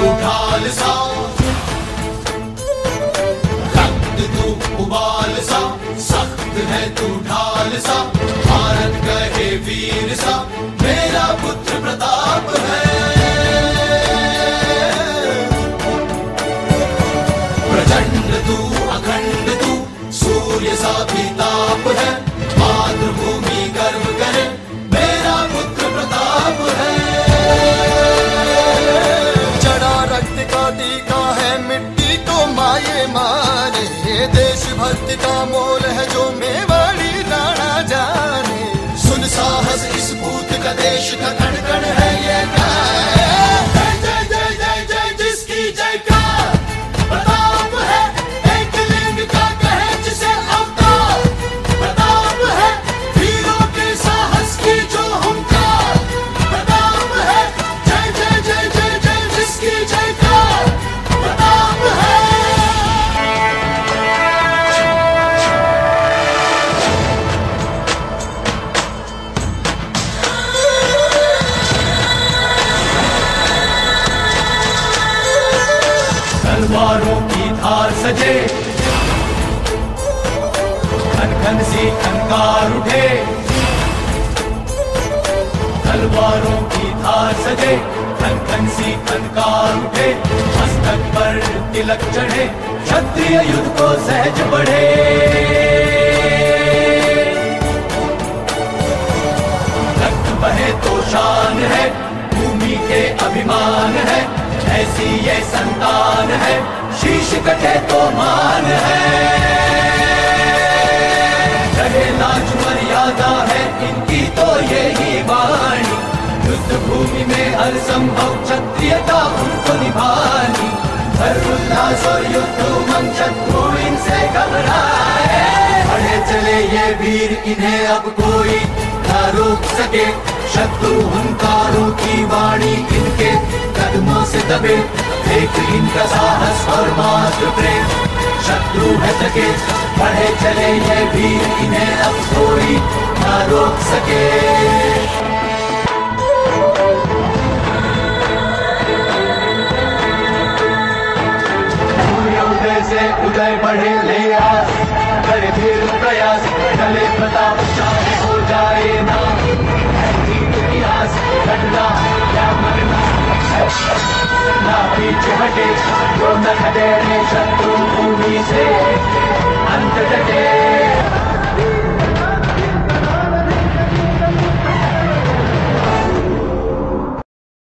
ढाल सा, रक्त तू उबाल सा, सख्त है तू ढाल सा, भारत कहे वीर सा, मेरा पुत्र प्रताप है। प्रचंड तू अखंड तू, सूर्य सा भी ताप है, मातृभूमि गर्व करे, मेरा पुत्र प्रताप है। चढ़ा रक्त का टीका है, मिट्टी को माये मारे, देशभक्ति का मोल है जो मेवाड़ी राणा जाने। सुन साहस इस पूत का, देश का कण कण है ये गाय। जय जय जय जय जय जिसकी जयकार, प्रताप है एक लिंग का कहे जिसे अवतार। प्रताप है वीरों के साहस की जो हुंकार, प्रताप है जय जय जय जय जय जिसकी जयकार, प्रताप है। तलवारों की धार सजे, खन खन सी खनकार उठे। तलवारों की धार सजे, खन खन सी खनकार उठे। मस्तक पर तिलक चढ़े, क्षत्रिय युद्ध को सहज बढ़े। रक्त बहे तो शान है, भूमि के अभिमान है, ऐसी ये संतान है, शीश कटे तो मान है। रहे लाज मर्यादा है इनकी तो यही वाणी, युद्ध भूमि में हर संभव क्षत्रियता उनको निभानी। हर उल्लास और युद्ध उमंग शत्रु इनसे घबराए, बढ़े चले ये वीर इन्हें अब कोई ना रोक सके। शत्रु हुंकारों की वाणी इनके कदमों से दबे, देख इनका साहस और मातृ प्रेम, शत्रु है सके। बढ़े चले ये वीर इन्हें अब कोई ना रोक सके। सूर्योदय से उदय बढ़े ले आस, करे फिर प्रयास, चले प्रताप चाहे हो जाए ना। इतिहास घटना क्या मरना, ना पीछे हटे जो न हटे शत्रु भूमि से, अंत डटे।